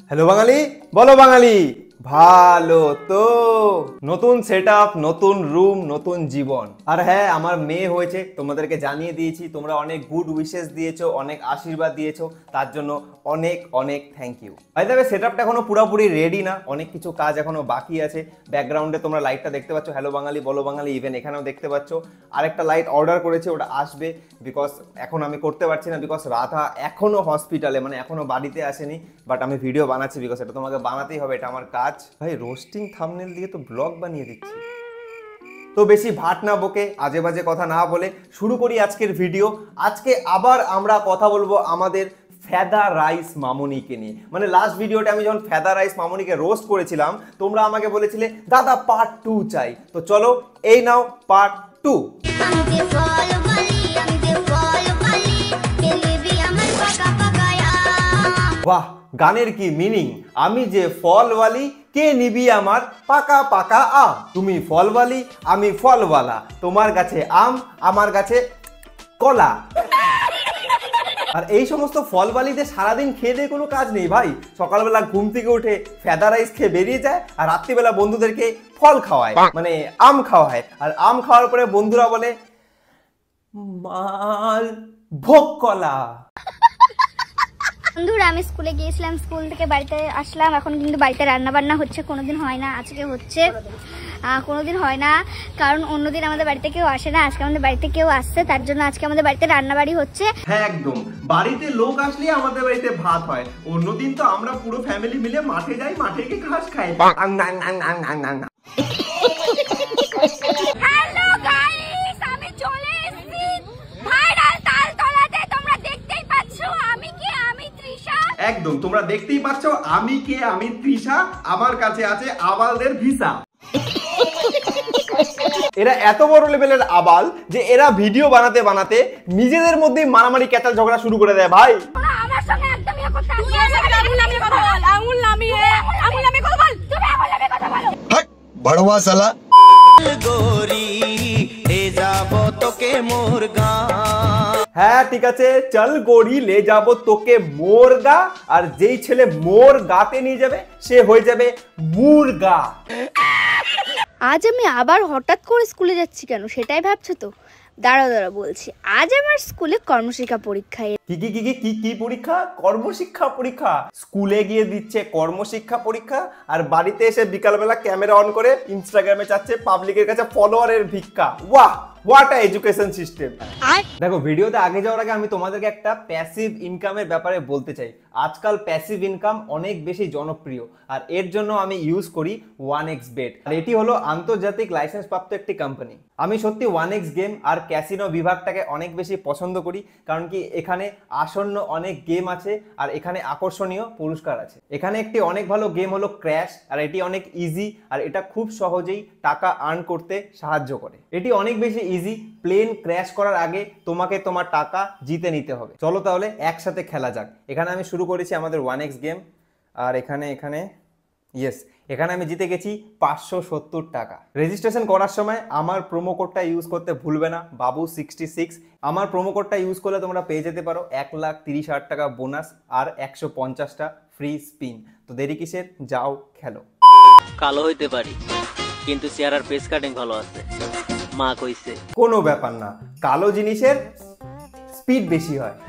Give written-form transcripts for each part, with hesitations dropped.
Hello বাঙালি, বলো বাঙালি ভালো তো। নতুন সেটআপ, নতুন রুম, নতুন জীবন। আর হ্যাঁ, আমার মেয়ে হয়েছে, তোমাদেরকে জানিয়ে দিয়েছি। তোমরা অনেক গুড উইশেস দিয়েছো, অনেক আশীর্বাদ দিয়েছো, তার জন্য অনেক অনেক থ্যাংক ইউ। ভাই তবে সেটআপটা এখনো পুরোপুরি রেডি না, অনেক কিছু কাজ এখনো বাকি আছে। ব্যাকগ্রাউন্ডে তোমরা লাইটটা দেখতে পাচ্ছ, হ্যালো বাঙালি বলো বাঙালি, ইভেন এখানেও দেখতে পাচ্ছ। আরেকটা লাইট অর্ডার করেছে, ওটা আসবে, বিকজ এখন আমি করতে পারছি না, বিকজ রাধা এখনো হসপিটালে, মানে এখনো বাড়িতে আসেনি। বাট আমি ভিডিও বানাচ্ছি, বিকজ এটা তোমাকে বানাতেই হবে, এটা আমার কাজ। ভাই রোস্টিং থাম্বনেল দিয়ে তো ব্লগ বানিয়ে দিচ্ছি। তো বেশি ভাট না বকে, আজে বাজে কথা না বলে শুরু করি আজকের ভিডিও। আজকে আবার আমরা কথা বলবো আমাদের ফেদা রাইস মামুনিকে নিয়ে। মানে লাস্ট ভিডিওতে আমি যখন ফেদা রাইস মামুনিকে রোস্ট করেছিলাম, তোমরা আমাকে বলেছিলে দাদা পার্ট 2 চাই। তো চলো এই নাও পার্ট 2। বাহ, গানের কি মিনিং! আমি যে ফলওয়ালি, কে নিবি আমার পাকা পাকা আম। তুমি ফলওয়ালি, আমি ফলওয়ালা, তোমার কাছে আম, আমার কাছে কলা। আর এই সমস্ত ফলওয়ালিদের সারাদিন খেয়ে দিয়ে কোনো কাজ নেই ভাই। সকালবেলা ঘুম থেকে উঠে ফেদা রাইস খেয়ে বেরিয়ে যায়, আর রাত্রিবেলা বন্ধুদেরকে ফল খাওয়ায়, মানে আম খাওয়ায়। আর আম খাওয়ার পরে বন্ধুরা বলে মাল ভোগ কলা। বন্ধুরা, আমি স্কুলে গিয়েছিলাম, স্কুল থেকে বাড়িতে আসলাম। এখন কিন্তু বাড়িতে রান্না বান্না হচ্ছে, কোনোদিন হয় না, আজকে হচ্ছে। কোনোদিন হয় না কারণ অন্যদিন আমাদের বাড়িতে কেউ আসে না, আজকে আমাদের বাড়িতে কেউ আসছে, তার জন্য আজকে আমাদের বাড়িতে রান্না বাড়ি হচ্ছে। হ্যাঁ একদম, বাড়িতে লোক আসলে আমাদের বাড়িতে ভাত হয়। অন্যদিন তো আমরা পুরো ফ্যামিলি মিলে মাঠে যাই, মাঠে গিয়ে ঘাস খাই। হ্যালো গাইস, আমি চলে এসেছি ভাইরাল তালতলাতে। তোমরা দেখতেই পাচ্ছ আমি কে, আমি তৃষা। একদম, তোমরা দেখতেই পাচ্ছ আমি কে, আমি তৃষা। আমার কাছে আছে আবালদের ভিসা। এরা এত বড় লেভেলের আবাল যে এরা ভিডিও বানাতে বানাতে নিজেদের মধ্যেই মারামারি ক্যাচাল ঝগড়া শুরু করে দেয় ভাই। আমার সঙ্গে একদম ইয়ে করতে হবে। আঙুল নামিয়ে কথা বল, আঙুল নামিয়ে কথা বল। তুমি আঙুল নামিয়ে কথা বলো। হট বড়ওয়া শালা। গোরি লে যাবো তোকে মোর গা। হ্যাঁ ঠিক আছে, চল গোরি লে যাবো তোকে মোর গা। আর যেই ছেলে মোর গাতে নিয়ে যাবে সে হয়ে যাবে মুরগা। আজ আমি আবার হঠাৎ করে স্কুলে যাচ্ছি কেন সেটাই ভাবছো তো? দাঁড়াও বলছি। আজ আমার স্কুলে কর্মশিক্ষা পরীক্ষা। কি পরীক্ষা? কর্মশিক্ষা পরীক্ষা। স্কুলে গিয়ে দিচ্ছে কর্মশিক্ষা পরীক্ষা, আর বাড়িতে এসে বিকালবেলা ক্যামেরা অন করে ইনস্টাগ্রামে চাচ্ছে পাবলিকের কাছে ফলোয়ারের ভিক্ষা। ওয়াহ, হোয়াট আ এডুকেশন সিস্টেম। দেখো, ভিডিওতে আগে যাওয়ার আগে আমি তোমাদেরকে একটা প্যাসিভ ইনকামের ব্যাপারে বলতে চাই। আজকাল প্যাসিভ ইনকাম অনেক বেশি জনপ্রিয়, আর এর জন্য আমি ইউজ করি 1xBet। আর এটি হলো আন্তর্জাতিক লাইসেন্স প্রাপ্ত একটি কোম্পানি। আমি সত্যি 1x গেম আর ক্যাসিনো বিভাগটাকে অনেক বেশি পছন্দ করি, কারণ কি এখানে আসন্ন অনেক গেম আছে, আর এখানে আকর্ষণীয় পুরস্কার আছে। এখানে একটি অনেক ভালো গেম হলো ক্র্যাশ, আর এটি অনেক ইজি, আর এটা খুব সহজেই টাকা আর্ন করতে সাহায্য করে। এটি অনেক বেশি ইজি। প্লেন ক্র্যাশ করার আগে তোমাকে তোমার টাকা জিতে নিতে হবে। চলো তাহলে একসাথে খেলা যাক। এখানে আমি শুরু করেছি আমাদের 1x গেম, আর এখানে এখানে আমি জিতে গেছি 570 টাকা। রেজিস্ট্রেশন করার সময় আমার প্রোমো কোডটা ইউজ করতে ভুলবে না, বাবু66। আমার প্রোমো কোডটা ইউজ করলে তোমরা পেয়ে যেতে পারো 1,30,000 টাকা বোনাস আর 150টা ফ্রি স্পিন। তো দেরি কিসের, যাও খেলো। কালো হইতে পারি কিন্তু চেহারার ফেস কাটিং ভালো আছে, মা কইছে। কোনো ব্যাপার না, কালো জিনিসের স্পিড বেশি হয়।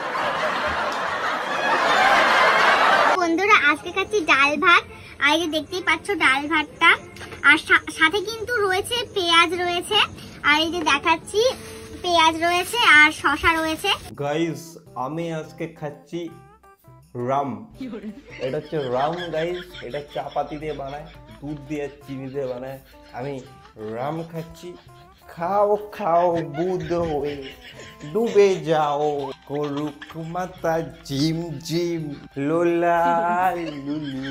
বন্ধুরা, আজকে খাচ্ছি ডাল ভাত। আর এই যে দেখতেই পাচ্ছ ডাল ভাতটা, আর সাথে কিন্তু রয়েছে পেঁয়াজ রয়েছে, আর এই যে দেখাচ্ছি পেঁয়াজ রয়েছে আর শসা রয়েছে। গাইস, আমি আজকে খাচ্ছি রাম। এটা হচ্ছে রাম গাইস, এটা চাপাতি দিয়ে বানায়, দুধ দিয়ে চিনি দিয়ে বানায়। আমি রাম খাচ্ছি। খাও খাও বুধ হয়ে ডুবে যাও, করুক মাতা জিম জিম লোলা লুলু।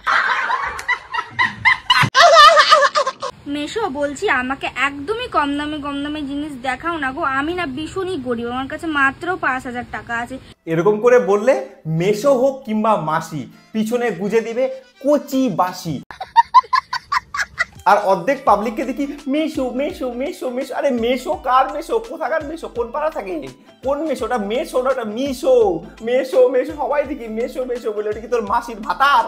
মেশো, বলছি আমাকে একদমই কম দামে জিনিস দেখাও না গো। আমি না ভীষণই গরিব, আমার কাছে মাত্র 5,000 টাকা আছে। এরকম করে বললে মেশো হোক কিংবা মাসি পিছনে গুজে দিবে কচি বাসি। আর অর্ধেক পাবলিককে দেখি মেশো মেশো মেশো মেশো। আরে মেশো কার মেশো? কোথাকার মেশো? কোন পাড়া থাকে? কোন মেশো? ওটা মেশো না, ওটা মিশো। মেশো মেশো সবাই দেখি মেশো মেশো বলে। ওটা কি তোর মাসির ভাতার?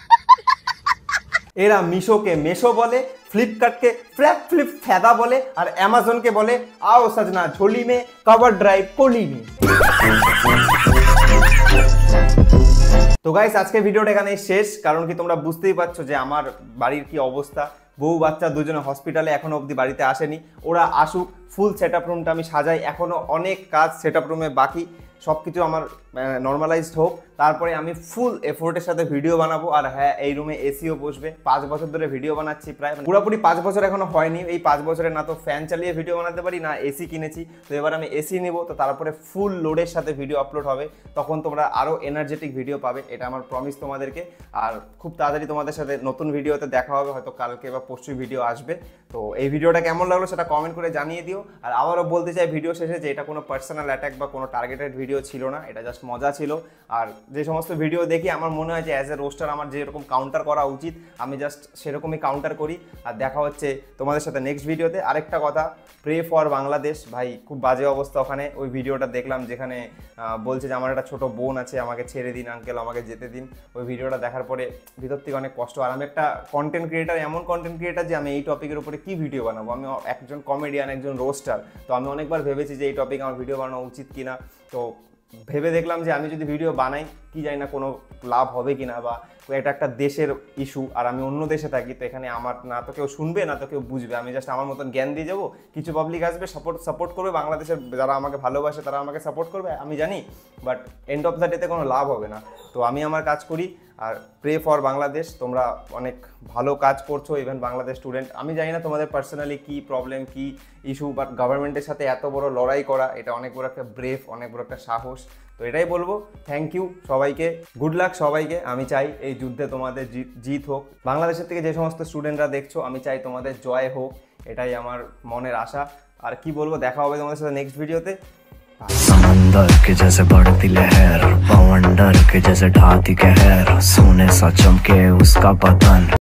এরা মিশোকে মেশো বলে, ফ্লিপকার্টকে ফ্ল্যাপ ফ্লিপ ফেদা বলে, আর অ্যামাজনকে বলে আও সজনা ঝোলি মে কভার ড্রাইভ কোলি মে। তো গাইস, আজকে ভিডিওটা এখানেই শেষ। কারণ কি তোমরা বুঝতেই পারছো যে আমার বাড়ির কি অবস্থা। বউ বাচ্চা দুজনে হসপিটালে, এখনো অবধি বাড়িতে আসেনি। ওরা আসুক, ফুল সেট আপ রুমটা আমি সাজাই। এখনো অনেক কাজ সেট আপ রুমে বাকি, সব কিছু আমার নর্মালাইজড হোক, তারপরে আমি ফুল এফোর্টের সাথে ভিডিও বানাবো। আর হ্যাঁ, এই রুমে এসিও বসবে। 5 বছর ধরে ভিডিও বানাচ্ছি, প্রায় পুরোপুরি 5 বছর এখনো হয়নি। এই 5 বছরে না তো ফ্যান চালিয়ে ভিডিও বানাতে পারি, না এসি কিনেছি। তো এবার আমি এসি নিব, তো তারপরে ফুল লোডের সাথে ভিডিও আপলোড হবে। তখন তোমরা আরও এনার্জেটিক ভিডিও পাবে, এটা আমার প্রমিস তোমাদেরকে। আর খুব তাড়াতাড়ি তোমাদের সাথে নতুন ভিডিওতে দেখা হবে, হয়তো কালকে বা পরশু ভিডিও আসবে। তো এই ভিডিওটা কেমন লাগলো সেটা কমেন্ট করে জানিয়ে দিও। আর আবারও বলতে চাই ভিডিও শেষে যে এটা কোনো পার্সোনাল অ্যাটাক বা কোনো টার্গেটেড ভিডিও ছিল না, এটা জাস্ট মজা ছিল। আর যে সমস্ত ভিডিও দেখি আমার মনে হয় যে অ্যাজ এ রোস্টার আমার যেরকম কাউন্টার করা উচিত, আমি জাস্ট সেরকমই কাউন্টার করি। আর দেখা হচ্ছে তোমাদের সাথে নেক্সট ভিডিওতে। আরেকটা কথা, প্রে ফর বাংলাদেশ। ভাই খুব বাজে অবস্থা ওখানে। ওই ভিডিওটা দেখলাম যেখানে বলছে যে আমার একটা ছোট বোন আছে, আমাকে ছেড়ে দিন আঙ্কেল, আমাকে যেতে দিন। ওই ভিডিওটা দেখার পরে ভিতর থেকে অনেক কষ্ট। আর আমি একটা কন্টেন্ট ক্রিয়েটার, এমন কন্টেন্ট ক্রিয়েটার যে আমি এই টপিকের উপরে কি ভিডিও বানাবো। আমি একজন কমেডিয়ান, একজন রোস্টার। তো আমি অনেকবার ভেবেছি যে এই টপিকে আমার ভিডিও বানানো উচিত কিনা। তো ভেবে দেখলাম যে আমি যদি ভিডিও বানাই, কি জানি না কোনো লাভ হবে কিনা, বা এটা একটা দেশের ইস্যু আর আমি অন্য দেশে থাকি, তো এখানে আমার না তো কেউ শুনবে না তো কেউ বুঝবে। আমি জাস্ট আমার মতন জ্ঞান দিয়ে যাবো, কিছু পাবলিক আসবে, সাপোর্ট করবে, বাংলাদেশের যারা আমাকে ভালোবাসে তারা আমাকে সাপোর্ট করবে, আমি জানি। বাট এন্ড অফ দ্য ডেতে কোনো লাভ হবে না। তো আমি আমার কাজ করি। আর প্রে ফর বাংলাদেশ। তোমরা অনেক ভালো কাজ করছো, ইভেন বাংলাদেশ স্টুডেন্ট। আমি জানি না তোমাদের পার্সোনালি কী প্রবলেম, কী ইস্যু, বাট গভর্নমেন্টের সাথে এত বড় লড়াই করা, এটা অনেক বড় একটা ব্রেভ, অনেক বড় একটা সাহস। তো এটাই বলবো, থ্যাংক ইউ সবাইকে, গুড লাক সবাইকে। আমি চাই এই যুদ্ধে তোমাদের জিত হোক। বাংলাদেশের থেকে যে সমস্ত স্টুডেন্টরা দেখছো, আমি চাই তোমাদের জয় হোক, এটাই আমার মনের আশা। আর কি বলবো, দেখা হবে তোমাদের সাথে নেক্সট ভিডিওতে। समंदर के जैसे बढ़ती लहर, बवंडर के जैसे ढाती कहर, सोने सा चमके उसका बदन।